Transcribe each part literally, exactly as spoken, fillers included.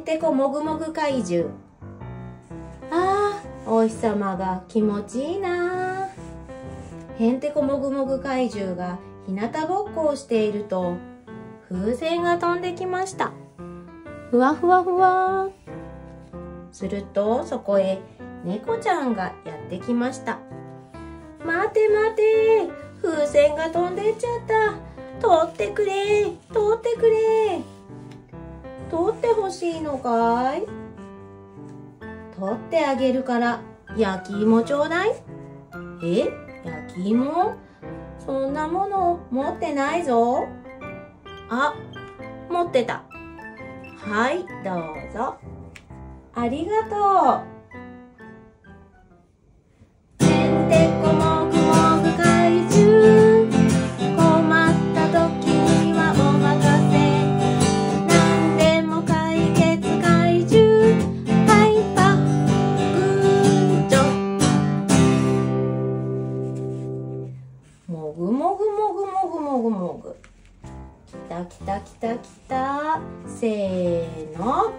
んてこもぐもぐ怪獣。あー、お日様が気持ちいいな。へんてこもぐもぐ怪獣が日向ぼっこをしていると、風船が飛んできました。ふわふわふわ。するとそこへ猫ちゃんがやってきました。待て待て、風船が飛んでっちゃった。取ってくれ、取ってくれ。取ってほしいのかい？取ってあげるから焼き芋ちょうだい。え、焼き芋？そんなもの持ってないぞ。あ、持ってた。はい、どうぞ。ありがとう。へんてこもぐもぐ怪獣、困った時にはお任せ。なんでも解決怪獣、ハイパグーチョ。もぐもぐもぐもぐもぐもぐ。きたきたきたきた。せーの。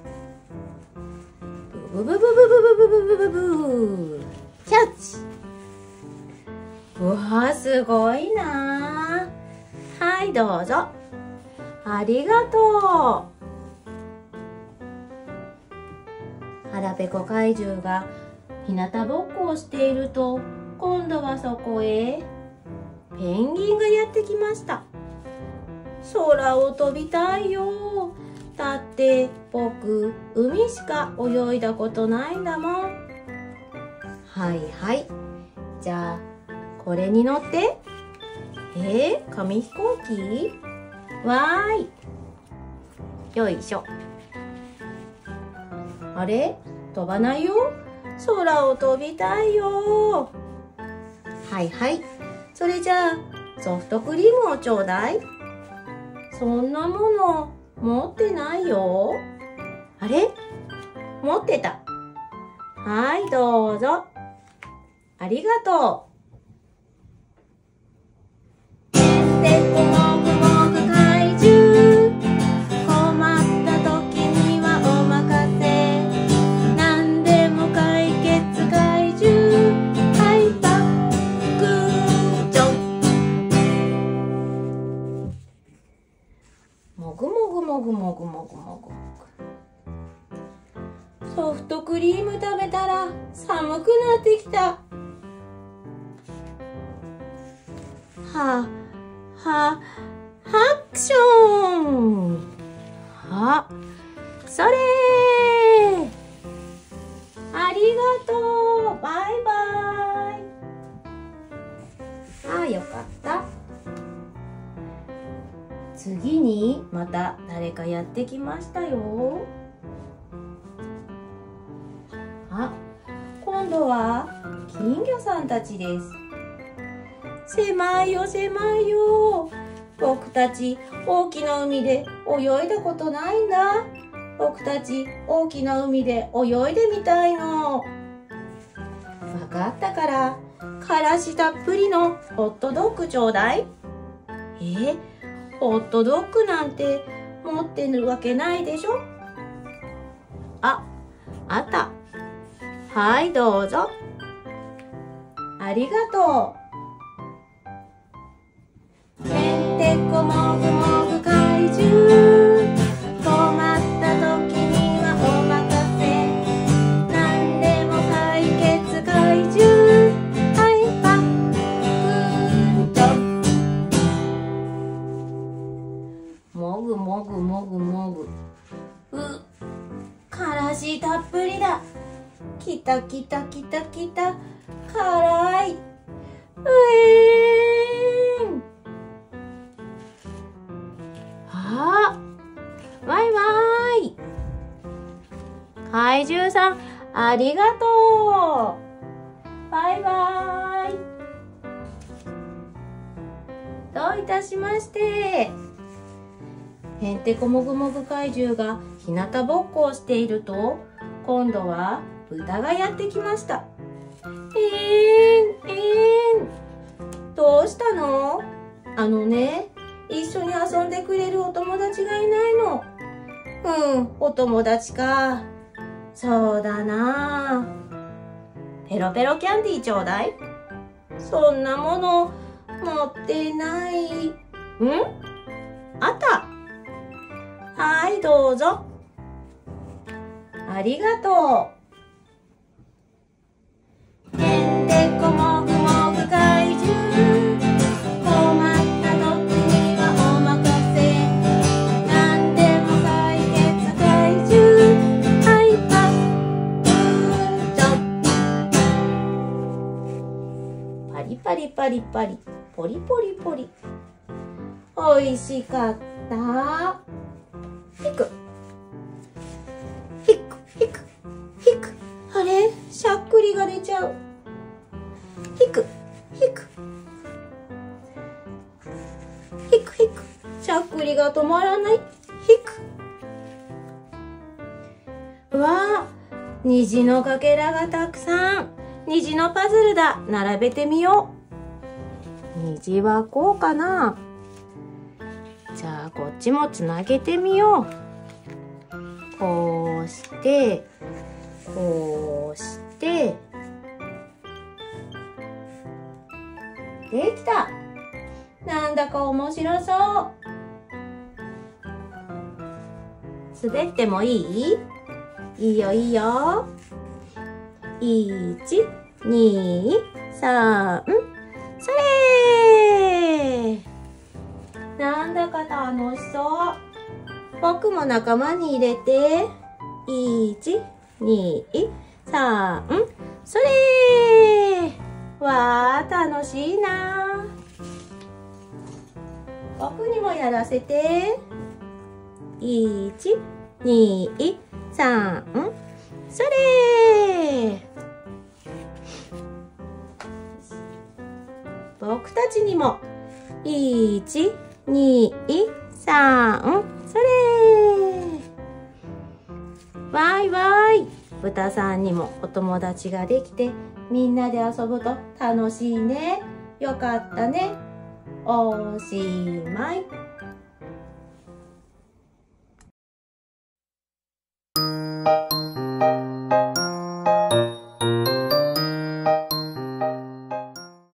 ブブブブブブブブブブブ。キャッチ。うわー、すごいなー。はい、どうぞ。ありがとう。腹ペコ怪獣が日向ぼっこをしていると、今度はそこへペンギンがやってきました。空を飛びたいよ。だって僕、海しか泳いだことないんだもん。はいはい。じゃあこれに乗って。えー、紙飛行機？わーい。よいしょ。あれ？飛ばないよ。空を飛びたいよ。はいはい。それじゃあソフトクリームをちょうだい。そんなもの持ってないよ。あれ？持ってた。はい、どうぞ。ありがとう。へんてこもぐもぐ怪獣、困った時にはお任せ。なんでも解決怪獣、ハイパグーチョ。もぐもぐもぐもぐもぐもぐもぐ。ソフトクリーム食べたら寒くなってきた。は、は、ハクション。あ、それー。ありがとう。バイバイ。ああ、よかった。次にまた誰かやってきましたよ。あ、今度は金魚さんたちです。狭いよ狭いよ。僕たち大きな海で泳いだことないんだ。僕たち大きな海で泳いでみたいの。わかったから、からしたっぷりのホットドッグちょうだい。えー、ホットドッグなんて持ってるわけないでしょ。あ、あった。はい、どうぞ。ありがとう。へんてこもぐもぐ怪獣、困った時にはお任せ。なんでも解決怪獣、ハイパグーチョ。もぐもぐもぐもぐ。う、からしたっぷりだ。きたきたきたきた。辛い。うえーん。あ、バイバイ。怪獣さん、ありがとう。バイバイ。どういたしまして。へんてこもぐもぐ怪獣が日向ぼっこをしていると、今度は豚がやってきました。えーん、えーん。どうしたの？あのね、一緒に遊んでくれるお友達がいないの。うん、お友達か。そうだな。ペロペロキャンディーちょうだい。そんなもの持ってない。ん？あった。はい、どうぞ。ありがとう。へんてこもぐもぐ怪獣、困った時にはお任せ。なんでも解決怪獣、ハイパーパリパリパリパリ、ポリポリポリ。おいしかった。ひくひくひくひく。あれ、しゃっくりが出ちゃう。ひくひくひくひく。しゃっくりが止まらない。ひく。うわあ、虹のかけらがたくさん。虹のパズルだ。並べてみよう。虹はこうかな。じゃあこっちもつなげてみよう。こうしてこうしてできた。なんだか面白そう。滑ってもいい？いいよいいよ。いち、に、さん、それ！なんだか楽しそう。僕も仲間に入れて。いち、に、さん、それ！わー、楽しいな。僕にもやらせて。いち、に、さん、それ！僕たちにも。いち、に、さん、それ！わいわい。豚さんにもお友達ができて、みんなで遊ぶと楽しいね。よかったね。おしまい。